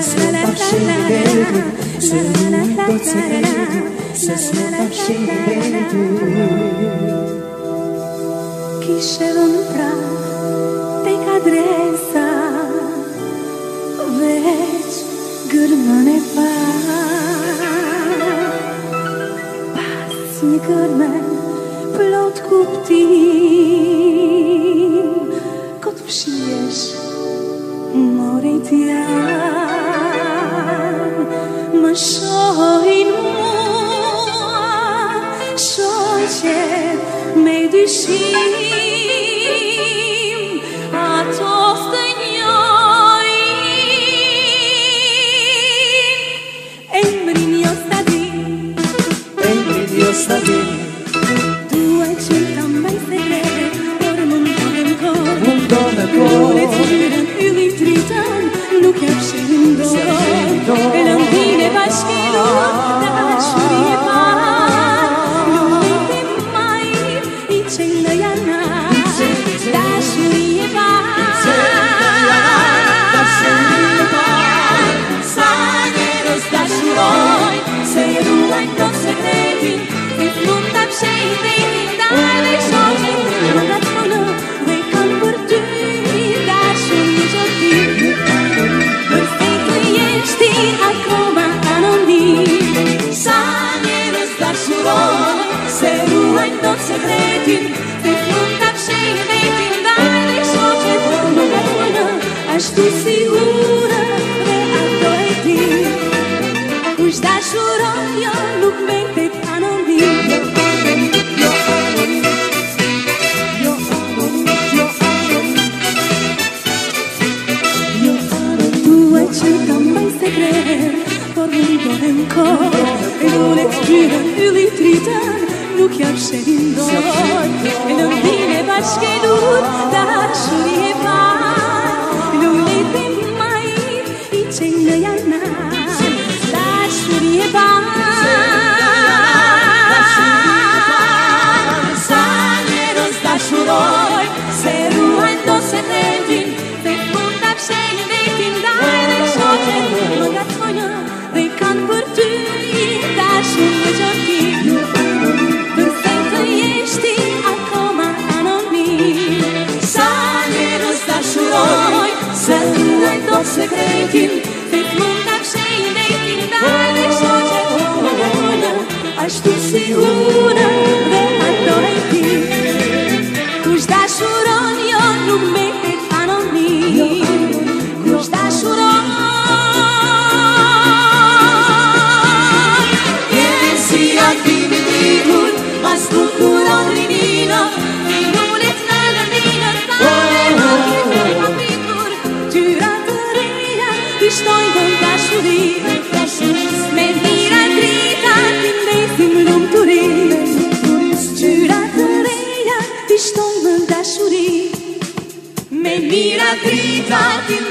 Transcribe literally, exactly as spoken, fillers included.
sfârta și vetul, sunt tot secretul, să sfârta și vetul. Chi se l'ombra te cadresa, već grmane pa. Pasni grmen, plot kuptim, kot przyjesz, more tiam. Më shohin mua, shoqet me dyshim, ato së njojin. Emrin jo s'ta di, Emrin jo s'ta di, duaj që ta mbaj sekret, por mundohem kohë, mundohem Lule kohë. t'yrën, yllin tritën, nuk jap shehin dorë. E lëndine bashkëruar, dashuri e parë, lule të maj, i qenë në janar, dashuri e parë. Sa njerëz dashurojnë, se ruajnë do sekretin, e fund ta fshehin vetin, ndaj dhe shoqin, më nga të punë, dhe kanë për ty, dashuri që ti. Perfetto jesh ti, akoma anonim. Sa njerëz dashurojnë, se ruajnë do sekretin, e fund ta fshehin vetin, ndaj dhe shoqin, më nga të punë, ashtu sigurë dhe ato e di. Kush dashuron jo nuk mbetet anonim. Jo anonim, jo anonim, jo anonim, jo anonim. Duaj që ta mbaj sekret, por mundohem kohë, e lule t'yrën, ylli tritën, nuk jap shehin dorë. E lëndine bashkëruar, dashuri e parë, lule të maj, i qenë në janar, dashuri e parë. Sa njerëz dashurojnë, se ruajnë do sekretin, dhe fund ta fshehin vetin, ndaj dhe shoqen, më nga të ponjë, dhe kanë për ty, dashuri që ti. Perfetto jesh ti, akoma anonim. Sa njerëz dashurojnë, se ruajnë do sekretin, dhe fund ta fshehin vetin, ndaj dhe shoqen, më nga të ponjë, ashtu sigurë dhe ato e ti. Kush dashuron jo nuk mbetet anonim. Kush dashuron vjen si akimi dritur, mas bukuron rinina, minulet në lëndina, tale nuk i të kapitur. Tyra të reja i shtojnë dhe dashuri, me mira drita ti ndesim lumturi. Tyra të reja i shtojnë dhe dashuri, me mira drita ti